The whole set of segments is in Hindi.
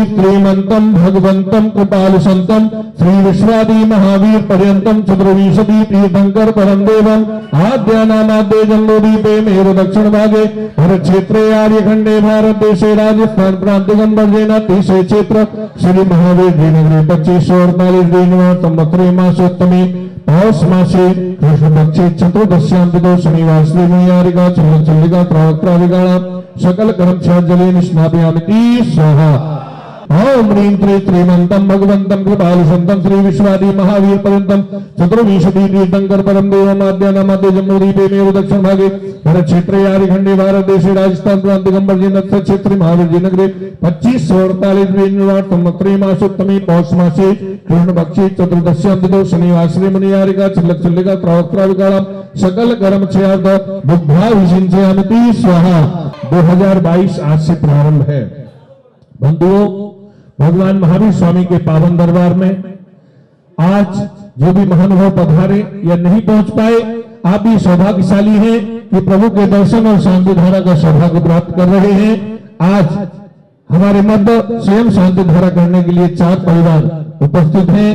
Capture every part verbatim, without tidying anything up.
त्रिमंतम भगवंतम कृपालु संतम श्री विश्वादी महावीर पर्यंतम चतुर्विंशति तीर्थंकर परम देवम आद्य नामाद्य जम्बूदीपे मेरु दक्षिण भागे भरत क्षेत्रे आर्यखंडे भारत देशे राजस्थान प्रांतिकम वर्जेन तीसरे क्षेत्र श्री महावीर जी नगरी पच्चीस सौ अड़तालीस दिन संवत्सरे मासोत्तमी पौष मासे कृष्ण पक्षे चतुर्दश्याम दिनो शनिवार श्री मणियारिका चल चलिका त्रावक्राविगाणा सकल कर्मचार्जले निष्णापयामिति स्वाहा। ओम ह्रीं त्रि त्रिमंतम भगवंतम कृपालु संतम श्री विश्वादी महावीर पर्यंतम चतुर्विंशति तीर्थंकर परम देवम आद्य नामाद्य जम्बूदीपे मेरु दक्षिण भागे भरत क्षेत्रे आर्यखंडे भारत देशे राजस्थान प्रांतिकम वर्जेन क्षेत्र महावीर जी नगरे पच्चीस सौ अड़तालीस संवत्सरे मासोत्तमी पौष मासे कृष्ण पक्षे चतुर्दश्याम दिनो शनिवार श्री मणियारिका चल्लक चल्लिका त्रावक्राविगाणा सकल कर्म क्षयार्थ बुद्धाभिषिञ्चयामिति स्वाहा। दो हज़ार बाईस आज से प्रारंभ है। बंधुओं, भगवान महावीर स्वामी के पावन दरबार में आज जो भी महानुभाव पधारे या नहीं पहुंच पाए, आप भी सौभाग्यशाली हैं कि प्रभु के दर्शन और शांति धारा का सौभाग्य प्राप्त कर रहे हैं। आज हमारे मध्य स्वयं शांति धारा करने के लिए चार परिवार उपस्थित हैं।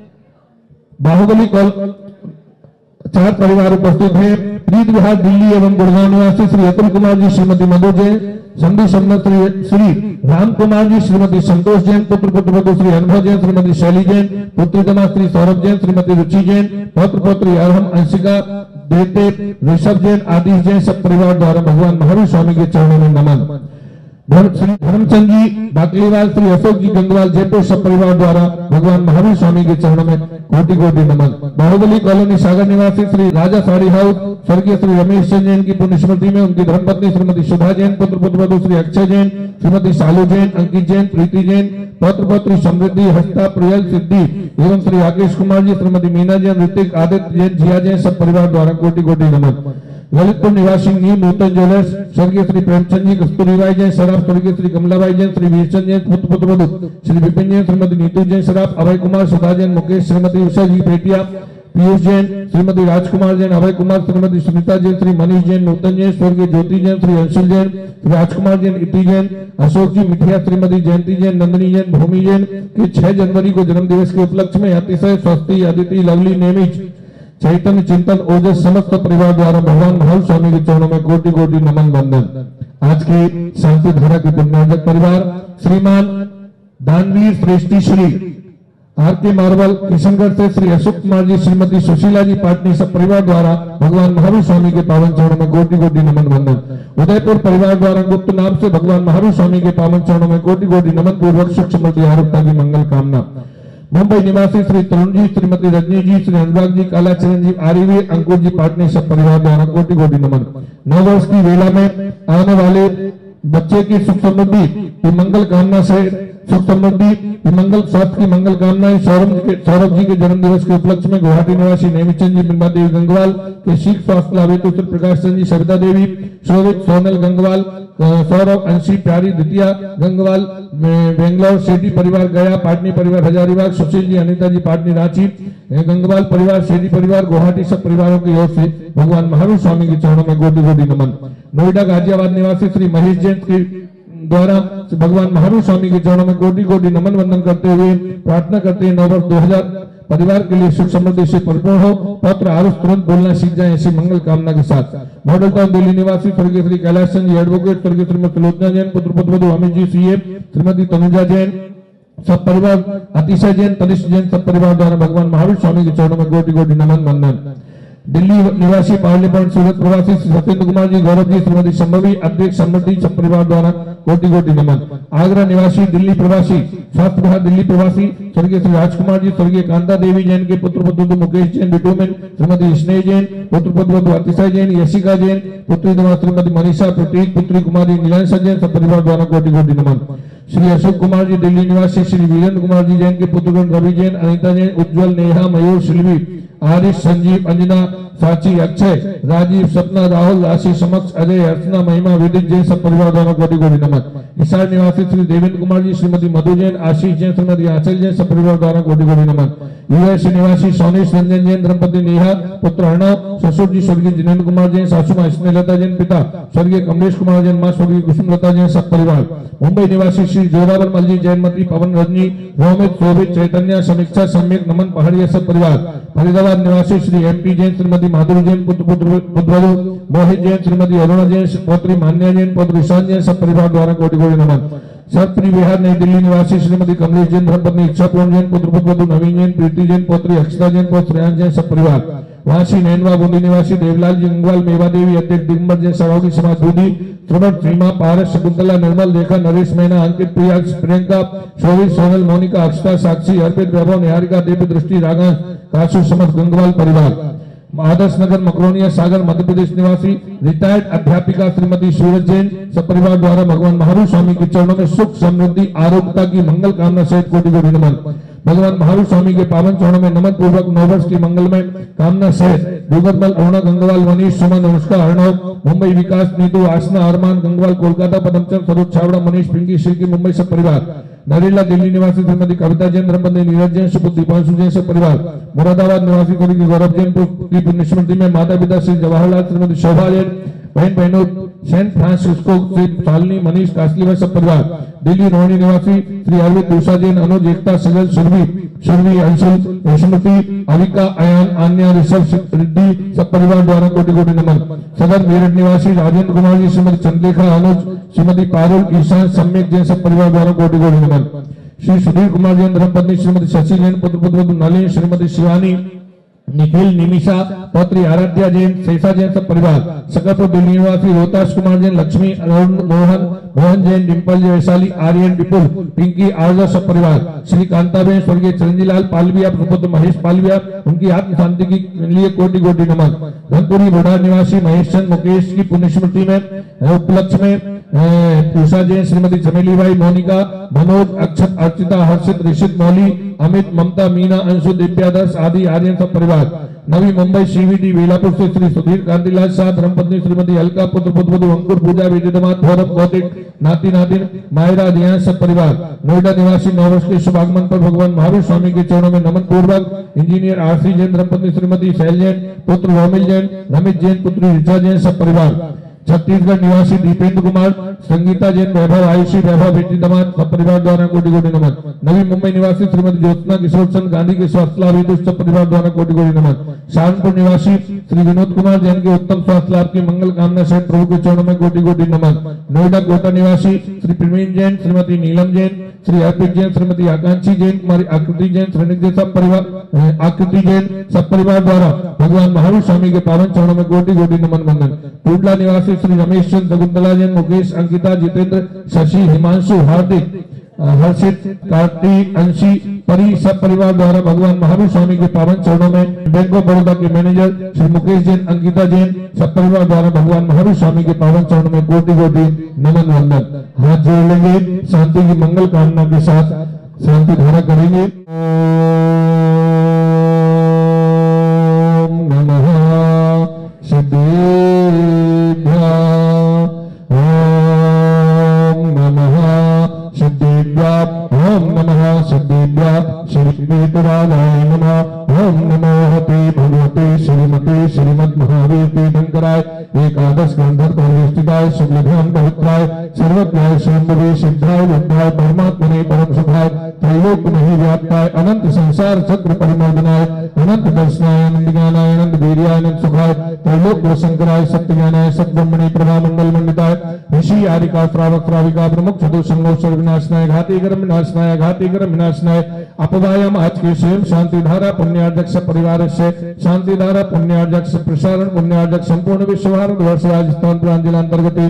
बाहुबली कॉल चार परिवार उपस्थित हैं। प्रीत विहार दिल्ली एवं गुड़गांव निवासी श्री अतुल कुमार जी, श्रीमती मधु जैन, संधि सम्मत श्री राम कुमार जी, श्रीमती संतोष जैन, पुत्र पुत्र श्री अनुभव जैन, श्रीमती शैली जैन, पुत्री दमा श्री सौरभ जैन, श्रीमती रुचि जैन, पौत्र पौत्री अरहम अंशिका देवदेव ऋषभ जैन आदि जैन सब परिवार द्वारा भगवान महावीर स्वामी के चरणों में नमन। श्री धर्मचंद जी बाकलीवाल, श्री अशोक जी गंगवाल जयपुर सब परिवार द्वारा भगवान महावीर स्वामी के चरणों में कोटि कोटि नमन। बाहुबली कॉलोनी सागर निवासी श्री राजा साड़ी हाउस स्वर्गीय श्री रमेश जैन की पुण्य स्मृति में उनकी धर्मपत्नी श्रीमती सुधा जैन, पुत्र पुत्र श्री अक्षय जैन, श्रीमती शालू जैन, अंकित जैन, प्रीति जैन, पौत्र पौत्री समृद्धि हस्ता प्रियल सिद्धि एवं श्री राकेश कुमार जी, श्रीमती मीना जैन, ऋतिक आदित्य जैन, जिया जैन सब परिवार द्वारा कोटि कोटि नमन। ललितपुर निवासी न्यू नूतन ज्वेलर्स स्वर्गीय श्री प्रेमचंद जी, कस्तूरीबाई जैन सराफ, स्वर्गीय श्री कमलाबाई जैन, श्री वीरचंद जैन, पुत्र पुत्र श्री विपिन जैन, श्रीमती नीतू जैन सराफ, अभय कुमार, सुधा जैन, मुकेश, श्रीमती उषा जी पेटिया, पीयूष जैन, श्रीमती राजकुमार जैन, अभय कुमार, श्रीमती सुनीता जैन, श्री मनीष जैन, नूतन जैन, स्वर्गीय ज्योति जैन, श्री अंशुल जैन, श्री राजकुमार जैन, इति जैन, अशोक जी मिठिया, श्रीमती जयंती जैन, नंदनी जैन, भूमि जैन के छह जनवरी को जन्म दिवस के उपलक्ष्य में अतिशय स्वस्ति अदिति लवली नेमिज चैतन्य चिंतन ओजस समस्त परिवार द्वारा भगवान महावीर स्वामी के चरणों में कोटि कोटि नमन वंदन। आज की शांति धारा के पुण्यार्जक परिवार श्रीमान दानवीर श्रेष्ठी Shri R K marble Kishangarh से श्री अशोक कुमार जी, श्रीमती सुशीला जी पाटनी सब परिवार द्वारा भगवान महावीर स्वामी के पावन चरणों में कोटि कोटि नमन वंदन। उदयपुर परिवार द्वारा गुप्त नाम से भगवान महावीर स्वामी के पावन चरणों में कोटि कोटि नमन पूर्वक सुख समृद्धि आरोग्यता की मंगल कामना। मुंबई निवासी श्री तरुण जी, श्रीमती रजनी जी, श्री अनुराग जी, काला चरण जी, आरिवी अंकुर जी पाटनी सब परिवार द्वारा कोटि कोटि नमन। नव वर्ष की वेला में आने वाले बच्चे की सुख समृद्धि की मंगल कामना से सुख समृद्धि मंगल स्वास्थ्य की मंगल कामनाएं सौरभ के सौरभ जी के जन्म दिवस के उपलक्ष्य में गुवाहाटी निवासी नेमिचंद जी, बिंबा देवी गंगवाल के शीघ्र स्वास्थ्य लाभ हेतु श्री प्रकाश चंद जी, सविता देवी, शोभित सोनल गंगवाल, सौरभ अंशी प्यारी द्वितीय गंगवाल बेंगलोर, शेट्टी परिवार गया, पाटनी परिवार हजारीबाग, सुशील जी, अनिता जी पाटनी रांची, गंगवाल परिवार, शेट्टी परिवार गुवाहाटी सब परिवारों की ओर से भगवान महावीर स्वामी के चरणों में कोटि कोटि नमन। नोएडा गाजियाबाद निवासी श्री महेश जैन के द्वारा भगवान महावीर स्वामी के चरणों में कोटि कोटि नमन वंदन करते हुए प्रार्थना करते हैं नव वर्ष दो हजार परिवार के लिए सुख समृद्धि से परिपूर्ण हो, पत्र आरुष तुरंत बोलना सीख जाए ऐसी मंगल कामना के साथ। मॉडल टाउन दिल्ली निवासी स्वर्गीय श्री कैलाश चंद जी एडवोकेट, स्वर्गीय श्रीमती लोचना जैन, पुत्र पुत्र अमित जी सीए, श्रीमती तनुजा जैन सब परिवार, अतिशय जैन, तनिष्ठ जैन सब परिवार द्वारा भगवान महावीर स्वामी के चरणों में कोटि कोटि नमन वंदन। दिल्ली निवासी पार्ले पॉइंट सूरत प्रवासी सत्येंद्र कुमार जी, गौरव जी, श्रीमती संभवी अध्यक्ष समृद्धि सब परिवार द्वारा कोटि कोटि नमन। आगरा निवासी दिल्ली प्रवासी स्वास्थ्य विभाग दिल्ली प्रवासी स्वर्गीय श्री राजकुमार जी, स्वर्गीय कांता देवी जैन के पुत्र पुत्र मुकेश जैन बिटूमेन, श्रीमती स्नेह जैन, पुत्र पुत्र अतिशय जैन, यशिका जैन, पुत्री द्वारा श्रीमती मनीषा प्रतीक, पुत्री कुमारी नीलांशा जैन सब परिवार द्वारा कोटि कोटि नमन। श्री अशोक कुमार जी दिल्ली निवासी श्री वीरेंद्र कुमार जी जैन के पुत्र रवि जैन, अनिता जैन, उज्जवल, नेहा, मयूर, शिल्वी, आरिश, संजीव, अंजना साची, अक्षय, राजीव, सपना, राहुल, राशि, समक्ष, अजय, अर्चना, महिमा, विदित जैन सब परिवार द्वारा कोटि कोटि नमन। हिसार निवासी श्री देवेंद्र कुमार जी, श्रीमती मधु जैन, आशीष जैन, श्रीमती आंचल जैन सब परिवार द्वारा कोटि कोटि नमन। यूएस निवासी सोनेश रंजन जैन, धर्मपत्नी नेहा, पुत्र अर्णव, ससुर जी स्वर्गीय जिनेन्द्र कुमार जैन, सासू मां स्नेहलता जैन, पिता स्वर्गीय कमलेश कुमार जैन, मां स्वर्गीय कुसुमलता जैन सब परिवार। मुंबई निवासी श्री जोरावर मलजी, जैनमती, पवन, रजनी, रोमित, शोभित, चैतन्य, समीक्षा, सम्यक, नमन, पहाड़िया सब परिवार। फरीदाबाद निवासी श्री एमपी जैन, श्रीमती माधुरी जैन, पुत्र पुत्र पुत्रवधू मोहित जैन, श्रीमती अरुणा जैन, पौत्री मान्या जैन, पौत्र ईशान जैन सब परिवार द्वारा कोटि कोटि नमन। सर्वप्रिय विहार नई दिल्ली निवासी श्रीमती कमलेश जैन, धर्मपत्नी इच्छा पूर्ण जैन, पुत्र पुत्रवधू नवीन जैन, प्रीति जैन, पौत्री अक्षता जैन, पौत्र श्रेयांश जैन सब परिवार। वासी नैनवा बूंदी निवासी देवलाल जी, गंगवाल, मेवा देवी, अध्यक्ष दिगंबर जैन, सरोगी समाज दूधी, त्रिभट, सीमा, पारस, शकुंतला, निर्मल, रेखा, नरेश, मैना, अंकित, प्रिया, प्रियंका, शोभित, सोनल, मोनिका, अक्षता, साक्षी, अर्पित, वैभव, निहारिका, दिव्य दृष्टि, रागांश, काशु समस्त गंगवाल परिवार। आदर्श नगर मकरोनिया सागर मध्य प्रदेश निवासी रिटायर्ड अध्यापिका श्रीमती सूरज जैन सब परिवार द्वारा भगवान महावीर स्वामी के चरणों में सुख, समृद्धि, आरोग्यता की मंगल कामना सहित कोटि कोटि नमन। भगवान महावीर स्वामी के पावन चरणों में नमन पूर्वक नववर्ष की मंगलमय कामना सहित दुर्गतमल, अरुणा, गंगवाल, मनीष, सुमन, अनुष्का, अर्णव, मुंबई विकास, नीतू, आसना, अरमान, गंगवाल, कोलकाता, पदमचंद, सरोज छावड़ा, मनीष, पिंकी, श्री मुंबई सब परिवार। नरेला दिल्ली निवासी श्रीमती कविता जैन, धर्मपत्नी नीरज जैन, सुपुत्र दीपांशु जैन सब परिवार। मुरादाबाद निवासी स्वर्गीय गौरव जैन की पुण्य स्मृति में माता पिता श्री जवाहरलाल, श्रीमती शोभा जैन, बहन बहनों सेंट फ्रांसिस्को श्री शालिनी, मनीष, कासलीवाल सब परिवार। दिल्ली रोहिणी निवासी श्री अरविंद दूषा जैन, अनुज, एकता, सजल, सुरभि, सुरभि, अंशुल, स्मृति, अविका, अयान, आन्या, ऋषभ, रिद्धि सब परिवार द्वारा कोटि कोटि नमन। सदर मेरठ निवासी राजेंद्र कुमार जी, श्रीमती चंद्रलेखा, अनुज, श्रीमती पारुल, ईशान, सम्यक जैन सब परिवार द्वारा कोटि कोटि नमन। श्री सुधीर कुमार जैन, धर्मपत्नी श्रीमती शशि जैन, पुत्र पुत्र नलिन, श्रीमती शिवानी, निखिल, निमिषा, पौत्री आराध्या जैन, शेषा जैन सब परिवार। सकरपुर दिल्ली निवासी रोहतास कुमार जैन, लक्ष्मी, अरुण, मोहन, मोहन जैन, डिम्पल, वैशाली, आर्यन, विपुल, पिंकी, आरजा सब परिवार। श्री कांताबेन, स्वर्गीय चिरंजीलाल पालविया, प्रपुत्र महेश पालविया, उनकी आत्म शांति के लिए कोटि कोटि नमन। धनपुरी बुढ़ा निवासी महेश चंद मुकेश की पुण्य स्मृति में उपलक्ष्य में उषा जैन, श्रीमती चमेली भाई, मोनिका, मनोज, अक्षत, अर्चिता, हर्षित, ऋषित, मौली, अमित, ममता, मीना, अंशु, दिव्यादर्श आदि आर्यन सब परिवार। नवी मुंबई सीवीडी वेलापुर से श्री सुधीर कांतिलाल शाह, धर्मपत्नी श्रीमती अलका, पुत्र पुत्र अंकुर, पूजा, विजय दामाद, गौरव, कौतिक, नाती नातिन, मायरा, दियान सब परिवार। नोएडा निवासी नववर्ष के शुभ आगमन पर भगवान महावीर स्वामी के चरणों में नमन पूर्वक इंजीनियर आरसी जैन, धर्मपत्नी श्रीमती शैल जैन, पुत्र रोमिल जैन, रमित जैन, पुत्री ऋचा जैन सब परिवार। छत्तीसगढ़ निवासी दीपेंद्र कुमार, संगीता जैन, वैभव, आयुषी, वैभव, बेटी दामाद सब परिवार द्वारा कोटि कोटि नमन। नवी मुंबई निवासी श्रीमती ज्योत्सना किशोर चंद गांधी के स्वास्थ्य लाभ हेतु सब परिवार द्वारा कोटि कोटि नमन। सहारनपुर निवासी श्री विनोद कुमार जैन के उत्तम स्वास्थ्य लाभ की मंगल कामना सहित प्रभु के चरणों में कोटि कोटि नमन। नोएडा कोटा निवासी श्री प्रवीण जैन, श्रीमती नीलम जैन, श्री अर्पित जैन, श्रीमती आकांक्षी जैन, कुमारी आकृति जैन, श्रेणी सब परिवार, आकृति जैन सब परिवार द्वारा भगवान महावीर स्वामी के पावन चरणों में कोटि कोटि नमन वंदन। टूडला निवासी श्री रमेश चंद, शकुंतला जैन, मुकेश, अंकिता, जितेंद्र, शशि, हिमांशु, हार्दिक, हर्षित, कार्तिक, अंशी, परी सब परिवार द्वारा भगवान महावीर स्वामी के पावन चरणों में बैंक ऑफ बड़ौदा के मैनेजर श्री मुकेश जैन, अंकिता जैन सब परिवार द्वारा भगवान महावीर स्वामी के पावन चरणों में कोटि कोटि नमन वंदन। हाथ जोड़ लेंगे, शांति की मंगल कामना के साथ शांति धारा करेंगे। ओम नमः सिद्धेभ्यः, ओम नमः सिद्धेभ्यः, ओम नमः सिद्धेभ्यः, श्री वेदराजाय नमः। ओम नमो हते भगवते श्रीमते श्रीमद महावीर तीर्थंकराय एकादश गंधर्व परिवेष्टिताय शुक्लध्यान पवित्राय सर्वज्ञाय शंभवे सिद्धाय बुद्धाय परमात्मने परम सुखाय त्रैलोक नहीं व्याप्ताय अनंत संसार चक्र परिमोदनाय अनंत दर्शनाय अनंत ज्ञानाय अनंत वीर्याय अनंत सुखाय त्रैलोक शंकराय सत्य ज्ञानाय सद्ब्रह्मणे प्रभा मंगल मंडिताय ऋषि आरिका श्रावक श्राविका प्रमुख चतु संगोत्सव विनाशनाय घाती कर्म विनाशनाय घाती कर्म विनाशनाय अपवायम आज के स्वयं शांति धारा पुण्यार्जक परिवार से शांति धारा पुण्यार्जक प्रसारण पुण्यार्जक संपूर्ण विश्व भारत वर्ष राजस्थान प्रांत जिला अंतर्गत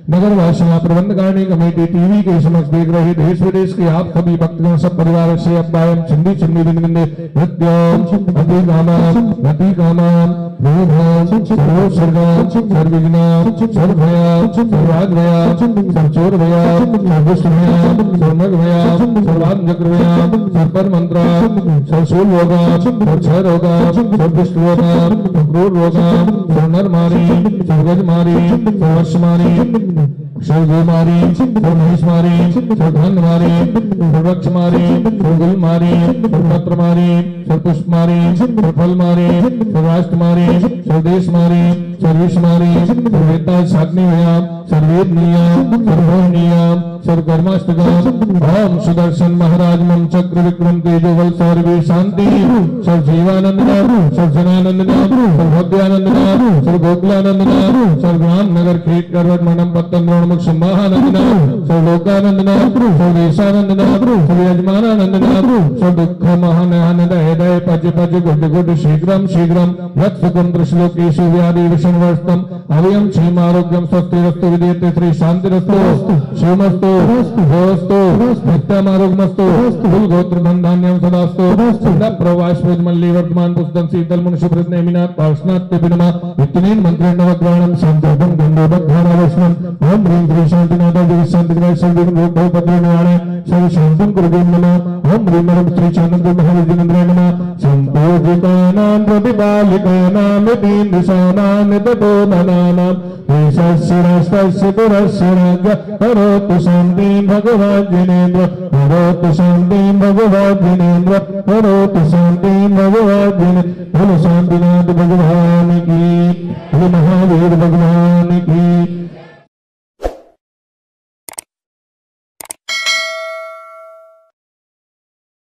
नगर वासियों प्रबंधकारिणी कमेटी टीवी के समक्ष देख रहे देश विदेश के आप सभी भक्तगण सब परिवार से अब्बायम छिंदी छिंदी बिंद बिंदे नृत्याम अति कामाम नति कामाम भूभाम सर्वो सर्गाम सर्विघ्नाम सर्वभयाम सर्वाग्रयाम सर्वचोरभयाम सर्वदुष्टभयाम सर्वमग्भयाम सर्वात्मचक्रभयाम सर्वपरमंत्राम सर्वशूलरोगाम सर्वक्षयरोगाम सर्वदुष्टरोगाम क्रूररोगाम सर्वनरमारी सर्वगजमारी सर्ववशमारी सर्वगोमारी सर्वमहिषमारी सर्वधनमारी सर्ववक्षमारी सर्वगुलमारी सर्वपत्रमारी सर्वपुष्पमारी सर्वफलमारी सर्वराष्ट्रमारी सर्वदेशमारी सर्वविश्वमारी सर्ववेदाय साग्निवयाम सर्वेदनीयाम सर्वमोहनीयाम सर्वकर्माष्टकाम ओम सुदर्शन महाराज मम चक्र विक्रम तेजोबल सर्वे शांति सर्वजीवानंद सर्वजनानंद सर्वभव्यानंद सर्वगोकुलानंद सर्वग्राम नगर खेत करवट मंडम पत्तन द्रोणमुख संवाहानंद सर्वलोकानंद सर्वेशानंद सर्वयजमानानंद सर्वदुःख महानंद हृदय पज पज गुड गुड शीघ्रम शीघ्रम यत्सुखम दृश्लोकेशु व्याधि विषणवर्तम अवयम क्षेम आरोग्यम स्वस्तिरस्तु विद्यते श्री शांतिरस्तु शिवमस्तु भोस्तु नित्यमारोग्यमस्तु कुलगोत्र धनधान्यम सदास्तु सदा प्रवास मल्ली वर्तमान पुस्तक शीतल मुनिषु प्रज्ञामिनाथ पार्श्वनाथ पिनमा वित्तनीन मंत्रेण नवग्रहणम शांतिदं गंधोबद्धानवस्मं ओम ह्रीं श्री शांतिनाथ देवी शांतिग्रह सर्वं भूतो पद्मनारायण सर्व शांतं कुरुदेव नमः ओम ह्रीं नमः श्री चानंद महाविजनेन्द्राय नमः संपूजितानां प्रतिपालिकानां नितीन्द्रशानां निततो ननानां देशस्य राष्ट्रस्य पुरस्य राज्ञ करोतु शान्तिं भगवान् जिनेन्द्र करोतु शान्तिं भगवान् जिनेन्द्र करोतु शान्तिं भगवान् जिनेन्द्र बोलो शांतिनाथ भगवान की बोलो महावीर भगवान की।